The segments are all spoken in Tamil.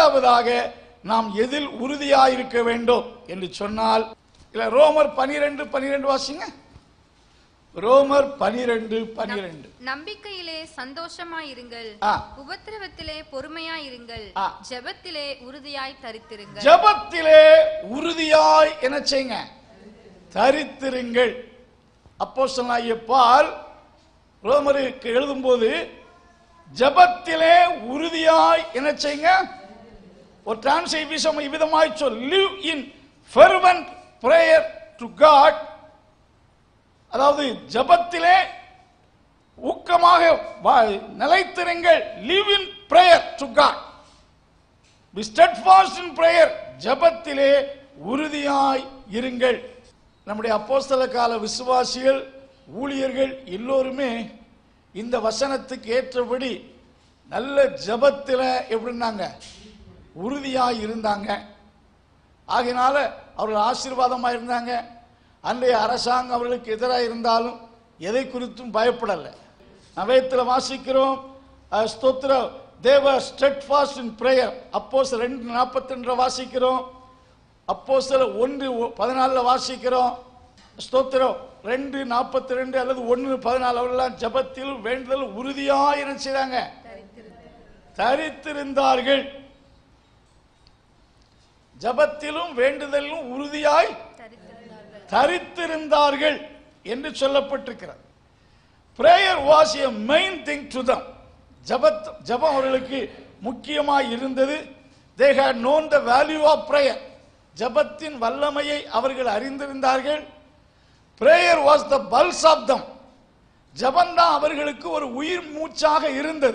இரண்டாவதாக நாம் எதில் உறுதியாயிருக்க வேண்டும் என்று சொன்னால், இல்ல ரோமர் 12:12 வாசிங்க. ரோமர் 12:12. நம்பிக்கையிலே சந்தோஷமாயிருங்கள், உபத்திரவத்திலே பொறுமையாயிருங்கள், ஜெபத்திலே உறுதியாய் தரித்திருங்கள். ஜெபத்திலே உறுதியாய் என்ன செய்யுங்க? தரித்திருங்கள். அப்போஸ்தலனாகிய பவுல் ரோமருக்கு எழுதும்போது ஜெபத்திலே உறுதியாய் என்ன செய்யுங்க? ஒரு டிரான்ஸ்லேஷன் விதமாய் சொல், live in fervent prayer to God. அதாவது ஜெபத்திலே ஊக்கமாக நிலைத்திருங்கள். live in prayer to God, be steadfast in prayer. ஜெபத்திலே உறுதியாய் இருங்கள். நம்முடைய அப்போஸ்தல கால விசுவாசிகள், ஊழியர்கள் எல்லோருமே இந்த வசனத்துக்கு ஏற்றபடி நல்ல ஜெபத்தில் எப்படின்னாங்க? உறுதியாய் இருந்தாங்க. ஆகினால அவர்கள் ஆசீர்வாதமாக இருந்தாங்க. அன்றைய அரசாங்கம் அவர்களுக்கு எதிராக இருந்தாலும் எதை குறித்தும் பயப்படலை. நவேத்தில் வாசிக்கிறோம், ஸ்தோத்திரம், தேவர் ஸ்டெட்ஃபாஸ்ட் இன் பிரேயர். அப்போஸ்தலர் 2:42 வாசிக்கிறோம். அப்போஸ்தலர் 1:14 வாசிக்கிறோம். ஸ்தோத்திரம் 2:42 அல்லது 1:14 அவர்களெல்லாம் ஜெபத்தில் வேண்டுதல் உறுதியாய் என்ன செய்தாங்க? தரித்திருந்தார்கள். ஜெபத்திலும் வேண்டுதலும் உறுதியாய் தரித்திருந்தார்கள் என்று சொல்லப்பட்டிருக்கிறது. prayer was a main thing to them. ஜெபம் அவர்களுக்கு முக்கியமாய் இருந்தது. they had known the value of prayer. ஜெபத்தின் வல்லமையை அவர்கள் அறிந்திருந்தார்கள். prayer was the pulse of them. ஜெபம்தான் அவர்களுக்கு ஒரு உயிர் மூச்சாக இருந்தது.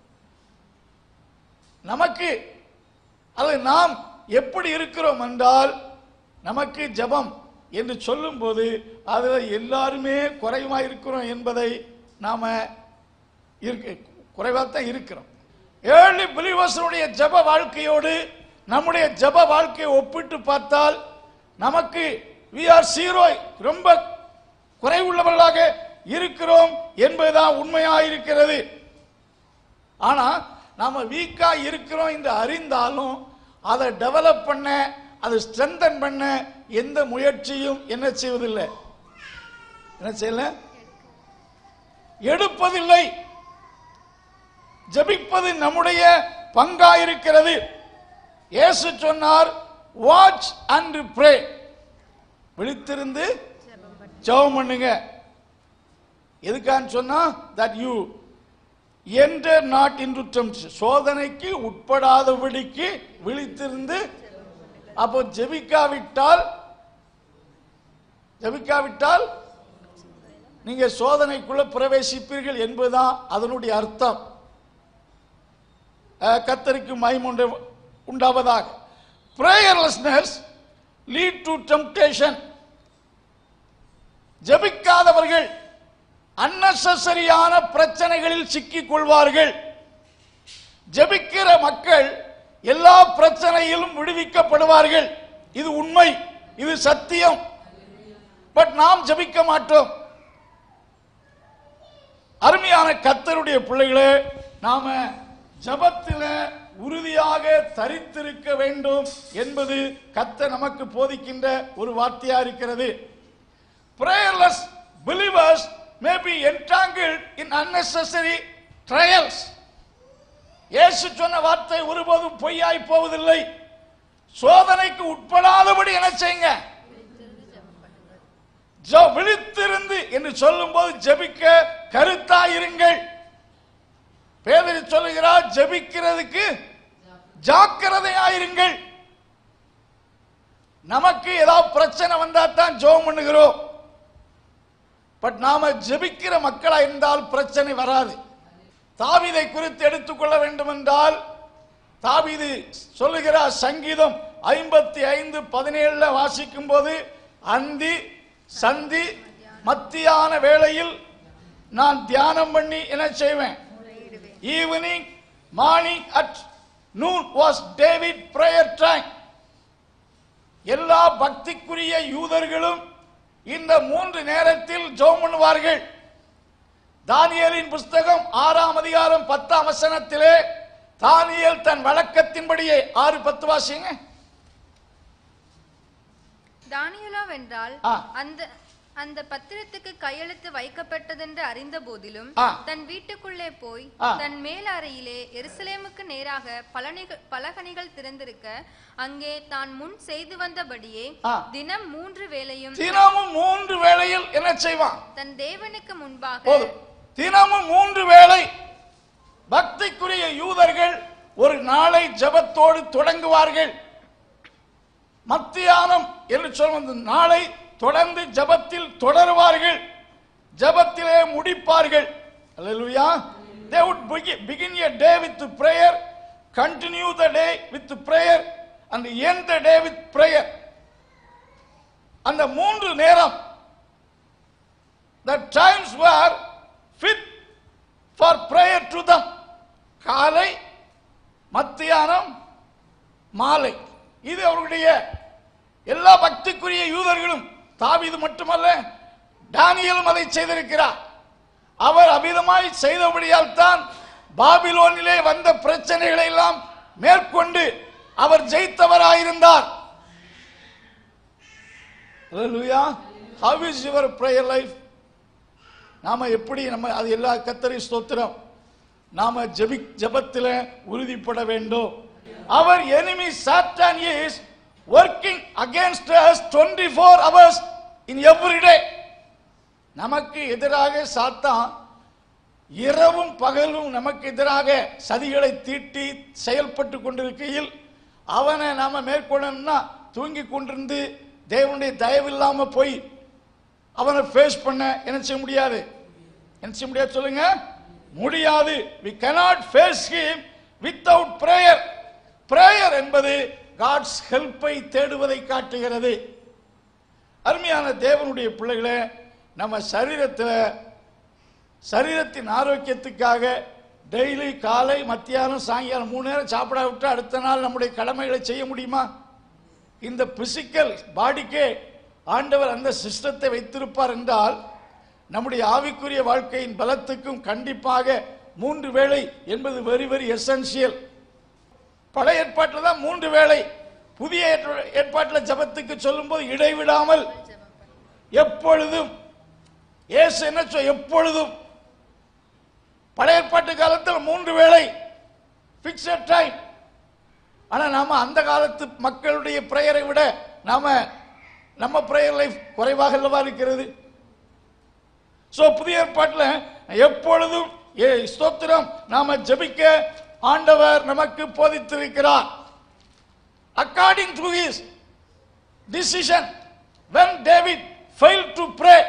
நமக்கு அது நாம் எப்படி இருக்கிறோம் என்றால், நமக்கு ஜெபம் என்று சொல்லும் போது அதில் எல்லாருமே குறைவாக இருக்கிறோம் என்பதை நாம குறைவாகத்தான் இருக்கிறோம். ஏர்லி பிலீவர்ஸுடைய ஜெப வாழ்க்கையோடு நம்முடைய ஜெப வாழ்க்கையை ஒப்பிட்டு பார்த்தால் நமக்கு we are zero, ரொம்ப குறைவுள்ளவர்களாக இருக்கிறோம் என்பதுதான் உண்மையாயிருக்கிறது. ஆனா நாம வீக்கா இருக்கிறோம் என்று அறிந்தாலும் அதை டெவலப் பண்ண, அதை ஸ்ட்ரென்தன் பண்ண எந்த முயற்சியும் என்ன செய்வதில்லை? என்ன செய்யல? எடுப்பதில்லை. ஜெபிப்பது நம்முடைய பங்காயிருக்கிறது. இயேசு சொன்னார், வாட்ச் அண்ட் ப்ரே. விழித்திருந்து ஜெபம் பண்ணுங்க. எதுக்கான்னு சொன்னா, that you enter not into temptation, சோதனைக்கு உட்படாதபடிக்கு விழித்திருந்து. அப்போ ஜெபிக்காவிட்டால் நீங்க சோதனைக்குள்ள பிரவேசிப்பீர்கள் என்பதுதான் அதனுடைய அர்த்தம். கர்த்தருக்கு மகிமை உண்டாவதாக. prayerlessness lead to temptation. ஜெபிக்காதவர்கள் அன்னெசரியான பிரச்சனைகளில் சிக்கிக் கொள்வார்கள். ஜெபிக்கிற மக்கள் எல்லா பிரச்சனையிலும் விடுவிக்கப்படுவார்கள். இது உண்மை, இது சத்தியம். பட் நாம் ஜெபிக்க மாட்டோம். அருமையான கர்த்தருடைய பிள்ளைகளே, நாம ஜெபத்தில் உறுதியாக தரித்திருக்க வேண்டும் என்பது கர்த்தர் நமக்கு போதிக்கின்ற ஒரு வார்த்தையா இருக்கிறது. prayerless believers may be entangled in unnecessary trials. இயேசு சொன்ன வார்த்தை ஒருபோதும் பொய்யாய் போவதில்லை. சோதனைக்கு உட்படாதபடி என்ன செய்யுங்க? விழித்திருந்து என்று சொல்லும் போது ஜெபிக்க கருத்தாயிருங்கள். பேதுரு சொல்லுகிறார், ஜெபிக்கிறதுக்கு ஜாக்கிரதையாயிருங்கள். நமக்கு ஏதாவது பிரச்சனை வந்தா தான் ஜெபம் பண்ணுகிறோம். பட் நாம ஜெபிக்கிற மக்களா இருந்தால் பிரச்சனை வராது. தாவீதை குறித்து எடுத்துக்கொள்ள வேண்டும் என்றால், தாவீது சொல்லுகிறார், சங்கீதம் 55:17 வாசிக்கும் போது, அந்தி சந்தி மத்தியான வேளையில் நான் தியானம் பண்ணி என்ன செய்வேன்? Evening morning at noon was David prayer time. எல்லா பக்திக்குரிய யூதர்களும் இந்த 3 நேரத்தில் ஜெபம் பண்ணுவார்கள். தானியேலின் புஸ்தகம் 6 அதிகாரம் 10 வசனத்திலே தானியேல் தன் வழக்கத்தின்படியே 6:10 வாசிங்க. தானியேலோ வென்றால் அந்த பத்திரத்துக்கு கையெழுத்து வைக்கப்பட்டதென்று அறிந்த போதிலும் தன் வீட்டுக்குள்ளே போய் தன் மேல் அறையிலே எருசலேமுக்கு நேராக பலகணிகள் திறந்திருக்க அங்கே தான் முன் செய்து வந்தபடியே தினம் 3 வேளையும் என்ன செய்வான்? தன் தேவனுக்கு முன்பாக தினமும் 3 வேளை பக்திக்குரிய யூதர்கள் ஒரு நாளை ஜெபத்தோடு தொடங்குவார்கள். மத்தியானம் என்று சொல்வது நாளை தொடர்ந்து ஜெபத்தில் தொடருவார்கள், ஜெபத்திலே முடிப்பார்கள். அல்லேலூயா. They would begin a day with prayer, continue the day with prayer and end the day with prayer. அந்த 3 நேரம், the times were fit for prayer to them. காலை, மத்தியானம், மாலை. இது அவருடைய எல்லா பக்திக்குரிய யூதர்களும், தாவீது மட்டுமல்ல தானியேலும் அதை செய்திருக்கிறார். அவர் அமிதமாய் செய்தபடியால் தான் பாபிலோனிலே வந்த பிரச்சனைகளை எல்லாம் மேற்கொண்டு அவர் ஜெயித்தவராயிருந்தார். Hallelujah. How is your prayer life? நாம எப்படி அது எல்லா கர்த்தரை ஸ்தோத்திரம். நாம ஜெபத்திலே உறுதிப்பட வேண்டும். Our enemy Satan is working against us 24 hours in every day. நமக்கு எதிராக சாத்தான் இரவும் பகலும் நமக்கு எதிராக சதிகளை தீட்டி செயல்பட்டு கொண்டிருக்கையில் அவனை நாம மேற்கொள்ளணும்னா தூங்கி கொண்டிருந்து தேவனுடைய தயவில்லாம போய் அவனை ஃபேஸ் பண்ண என்ன செய்ய முடியாது? என்ன செய்ய முடியாது சொல்லுங்க? முடியாது. We cannot face him without prayer. Prayer என்பது God's help-ஐ தேடுவதை காட்டுகிறது. அருமையான தேவனுடைய பிள்ளைகளே, நம்ம சரீரத்தின் ஆரோக்கியத்துக்காக டெய்லி காலை, மத்தியானம், சாயங்காலம் 3 நேரம் சாப்பிட விட்டு அடுத்த நாள் நம்முடைய கடமைகளை செய்ய முடியுமா? இந்த பிசிக்கல் பாடிக்கே ஆண்டவர் அந்த சிஸ்டத்தை வைத்திருப்பார் என்றால் நம்முடைய ஆவிக்குரிய வாழ்க்கையின் பலத்துக்கும் கண்டிப்பாக 3 வேளை என்பது வெரி வெரி எசென்சியல். பழைய ஏற்பாட்டில் தான் 3 வேளை. புதிய ஏற்பாட்டில் ஜெபத்துக்கு சொல்லும்போது இடைவிடாமல் எப்பொழுதும். இயேசு என்ன எப்பொழுதும். பழைய ஏற்பாட்டு காலத்தில் 3 வேளை பிக்ஸட் டைம். ஆனா நாம அந்த காலத்து மக்களுடைய பிரேயரை விட நம்ம பிரேயர் லைஃப் குறைவாக அல்லவா இருக்கிறது. சோ புதிய ஏற்பாட்டில் எப்பொழுதும் ஸ்தோத்திரம் நாம ஜெபிக்க ஆண்டவர் நமக்கு போதித்திருக்கிறார். According to his decision, when David failed to pray,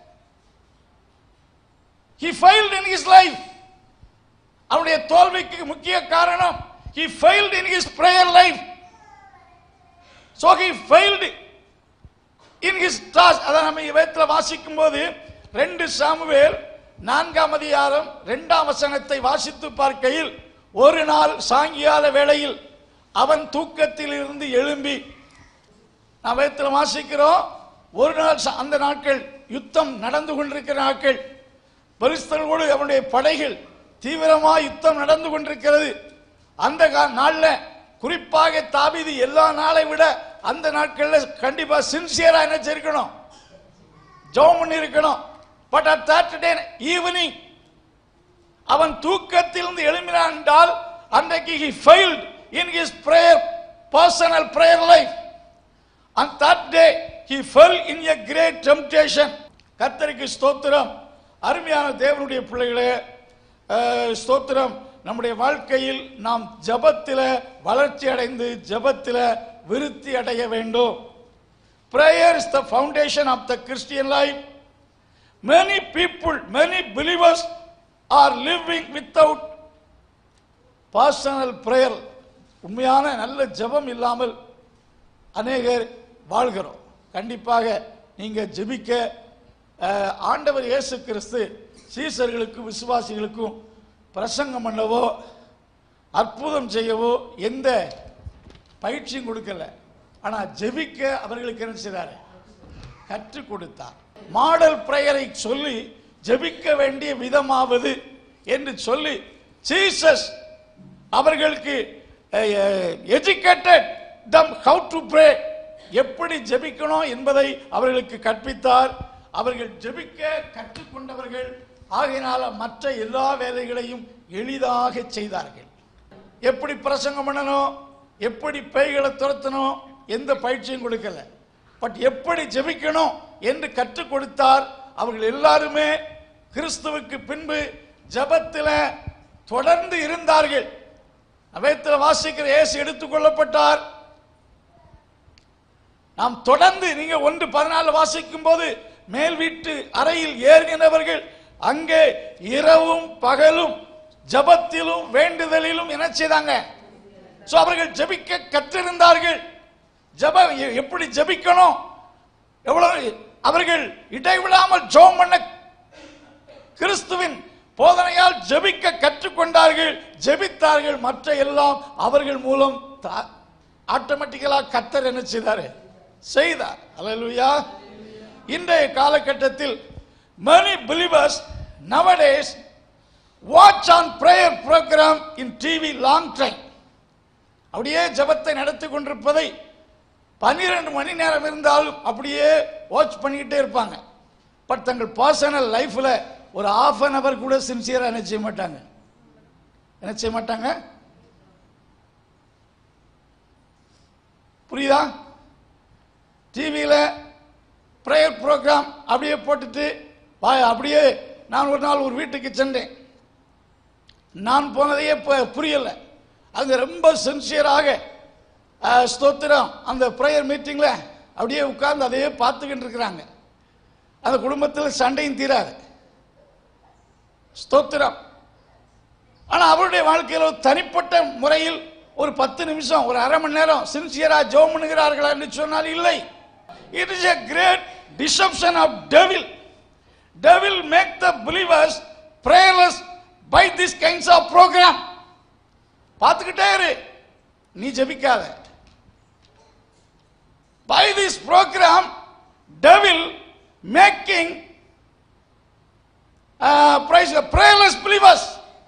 he failed in his life. அவருடைய தோல்விக்கு முக்கிய காரணம் he failed in his prayer life. So he failed in his task. அத நம்ம வேதத்துல வாசிக்கும் போது 2 சாமுவேல் 4ஆம் அதிகாரம் 2ஆம் வசனத்தை வாசித்து பார்க்கையில், ஒரு நாள் சாயங்கால வேளையில் அவன் தூக்கத்தில் இருந்து எழும்பி, நாம் வேதத்தில் வாசிக்கிறோம், ஒரு நாள் அந்த நாட்கள் யுத்தம் நடந்து கொண்டிருக்கிற நாட்கள், பெலிஸ்தர்களோடு அவனுடைய படைகள் தீவிரமாக யுத்தம் நடந்து கொண்டிருக்கிறது. அந்த நாள்ல குறிப்பாக தாவீது எல்லா நாளை விட அந்த நாட்கள்ல கண்டிப்பா சின்சியரா என்ன செய்யணும்? ஜெபம் பண்ணி இருக்கணும். But at that day evening அவன் தூக்கத்திலிருந்து எழும்பினான் என்றால் அன்றைக்கு he failed in his prayer, personal prayer life. On that day he fell in a great temptation. கர்த்தருக்கு ஸ்தோத்திரம். அருமையான தேவனுடைய பிள்ளைகளே, ஸ்தோத்திரம். நம்முடைய வாழ்க்கையில் நாம் ஜெபத்தில வளர்ச்சி அடைந்து ஜெபத்தில விருத்தி அடைய வேண்டும். Prayer is the foundation of the Christian life. Many people, many believers are living without personal prayer. உண்மையான நல்ல ஜெபம் இல்லாமல் அநேகர் வாழ்கிறோம். கண்டிப்பாக நீங்க ஜெபிக்க ஆண்டவர் இயேசு கிறிஸ்து சீசர்களுக்கும் விசுவாசிகளுக்கும் பிரசங்கம் பண்ணவோ அற்புதம் செய்யவோ எந்த பயிற்சியும் கொடுக்கல. ஆனா ஜெபிக்க அவர்களுக்கு என்ன செய்தார்? கற்றுக் கொடுத்தார். மாடல் பிரேயரை சொல்லி ஜெபிக்க வேண்டிய விதமாவது என்று சொல்லி ஜீசஸ் அவர்களுக்கு educated them how to pray, எப்படி ஜெபிக்கணும் என்பதை அவர்களுக்கு கற்பித்தார். அவர்கள் ஜெபிக்க கற்றுக்கொண்டவர்கள் ஆகையினால மற்ற எல்லா வேலைகளையும் எளிதாக செய்தார்கள். எப்படி பிரசங்கம் பண்ணணும், எப்படி பேய்களை துரத்தணும், எந்த பயிற்சியும் கொடுக்கல. பட் எப்படி ஜெபிக்கணும் என்று கற்றுக் கொடுத்தார். அவர்கள் எல்லாருமே கிறிஸ்துவுக்கு பின்பு ஜெபத்தில் தொடர்ந்து இருந்தார்கள். வேதத்தில் வாசிக்கிற இயேசு எடுத்துக் கொள்ளப்பட்டார். நாம் தொடர்ந்து நீங்க 1:14 வாசிக்கும் போது மேல் வீட்டு அறையில் ஏறினவர்கள் அங்கே இரவும் பகலும் ஜெபத்திலும் வேண்டுதலிலும் என்ன செய்தாங்க? அவர்கள் ஜெபிக்க கற்றிருந்தார்கள். ஜெபம் எப்படி ஜெபிக்கணும், எவ்வளவு அவர்கள் இடைவிடாமல் ஜெபம் பண்ண கிறிஸ்துவின் போதனையால் ஜெபிக்க கற்றுக்கொண்டார்கள், ஜெபித்தார்கள். மற்ற எல்லாம் அவர்கள் மூலம் ஆட்டோமேட்டிக்கலா கர்த்தர் என்ன செய்தார். அல்லேலூயா. இன்றைய காலகட்டத்தில் many believers nowadays watch on prayer program in TV long time. அப்படியே ஜெபத்தை நடத்தி கொண்டிருப்பதை 12 மணி நேரம் இருந்தாலும் அப்படியே வாட்ச் பண்ணிக்கிட்டே இருப்பாங்க. பட் தங்கள் பர்சனல் லைஃப்ல ஒரு ½ an hour கூட சின்சியரா என்ன செய்ய மாட்டாங்க. புரியுதா? டிவியில் ப்ரேயர் ப்ரோக்ராம் அப்படியே போட்டுட்டு அப்படியே. நான் ஒரு நாள் ஒரு வீட்டுக்கு சென்றேன். நான் போனதையே புரியல. அங்க ரொம்ப சின்சியராக ஸ்தோத்திரம் அந்த ப்ரேயர் மீட்டிங்ல அப்படியே உட்கார்ந்து அதையே பார்த்துக்கிட்டு இருக்கிறாங்க. அந்த குடும்பத்தில் சண்டையும் தீராது. ஸ்தோத்திரம். ஆனா அவருடைய வாழ்க்கையில் தனிப்பட்ட முறையில் ஒரு 10 நிமிஷம் ஒரு ½ மணி நேரம் சின்சியரா ஜெபம் பண்ணுகிறார்களா என்று சொன்னால் இல்லை. It is a great deception of devil. Devil make the believers prayerless by this kinds of program. பார்த்துக்கிட்டே இரு, நீ ஜெபிக்காத. By this program devil making prayerless believers.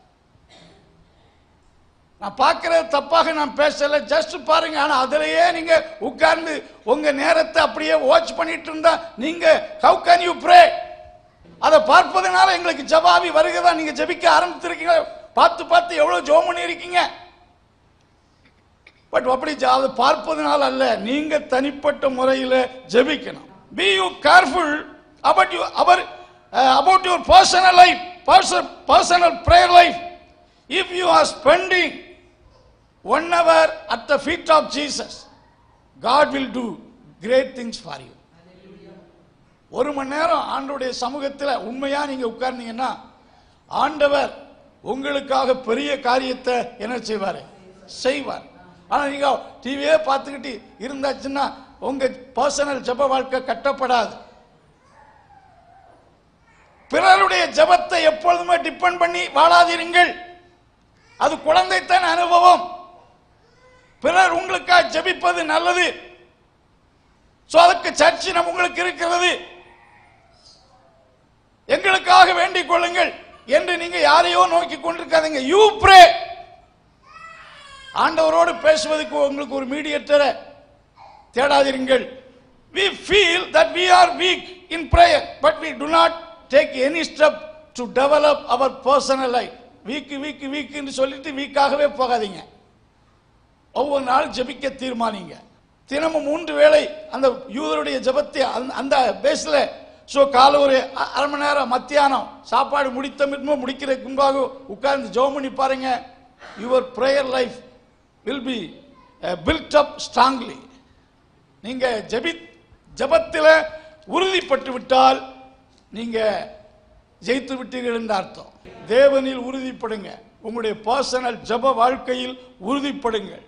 நான் பார்க்கிறது தப்பாக நான் பேசல, ஜஸ்ட் பாருங்க. ஆனா அதிலேயே நீங்க உட்கார்ந்து உங்க நேரத்தை அப்படியே வாட்ச் பண்ணிட்டு இருந்தா நீங்க how can you pray? அதை பார்ப்பதனால எங்களுக்கு ஜெபாவி வருகிறதா? நீங்க ஜெபிக்க ஆரம்பிச்சிருக்கீங்க, பார்த்து எவ்வளவு ஜெபம் பண்ணி இருக்கீங்க. பட் அப்படி அதை பார்ப்பதனால அல்ல, நீங்க தனிப்பட்ட முறையில் ஜெபிக்கணும். Be you careful about your personal life, personal prayer life. If you are spending 1 hour at the feet of Jesus, God will do great things for you. 1 மணி நேரம் ஆண்டவருடைய சமூகத்தில் உண்மையா நீங்க உட்கார்ந்தீங்கன்னா ஆண்டவர் உங்களுக்காக பெரிய காரியத்தை என்ன செய்வார். ஆனா நீங்க டிவியே பார்த்துக்கிட்டு இருந்தாச்சுன்னா உங்க பர்சனல் ஜெப வாழ்க்கை கட்டப்படாது. பிறருடைய ஜெபத்தை எப்பொழுதுமே டிபெண்ட் பண்ணி வாழாதீர்கள். அது குழந்தைத்தன அனுபவம். பிறர் உங்களுக்காக ஜெபிப்பது நல்லது. அதுக்கு சர்ச்சை உங்களுக்கு இருக்கிறது. எங்களுக்காக வேண்டிக் கொள்ளுங்கள் என்று நீங்க யாரையோ நோக்கி கொண்டிருக்காதீங்க. You pray. ஆண்டவரோடு பேசுவதற்கு உங்களுக்கு ஒரு மீடியேட்டரை தேடாதீர்கள். We feel that we are weak in prayer, but we do not take any step to develop our personal life. Weak என்று சொல்லிட்டு வீக்காகவே போகாதீங்க. ஒவ்வொரு நாள் ஜெபிக்க தீர்மானிங்க. தினமும் 3 வேளை அந்த யூதருடைய ஜெபத்தை அந்த பேஸ்ல காலை ஒரு ½ மணி நேரம், மத்தியானம் சாப்பாடு முடிக்கிறதுக்கு முன்பாக உட்கார்ந்து ஜெபம் பண்ணி பாருங்க. Your prayer life will be built up strongly. நீங்க ஜெபத்தில் உறுதிப்பட்டு விட்டால் நீங்க ஜெயித்து விட்டீர்கள் என்று அர்த்தம். தேவனில் உறுதிப்படுங்க. உங்களுடைய பர்சனல் ஜெப வாழ்க்கையில் உறுதிப்படுங்கள்.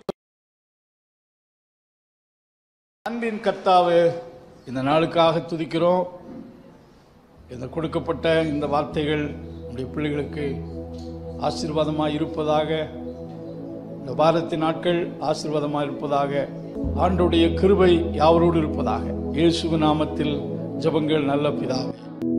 அன்பின் கர்த்தாவே, இந்த நாளுக்காக துதிக்கிறோம். இந்த கொடுக்கப்பட்ட இந்த வார்த்தைகள் நம்முடைய பிள்ளைகளுக்கு ஆசீர்வாதமாக இருப்பதாக, இந்த வாரத்தின் நாட்கள் ஆசீர்வாதமாக இருப்பதாக, ஆண்டவருடைய கிருபை யாவரோடு இருப்பதாக. இயேசுவின் நாமத்தில் ஜெபங்கள் நல்ல பிதாவே.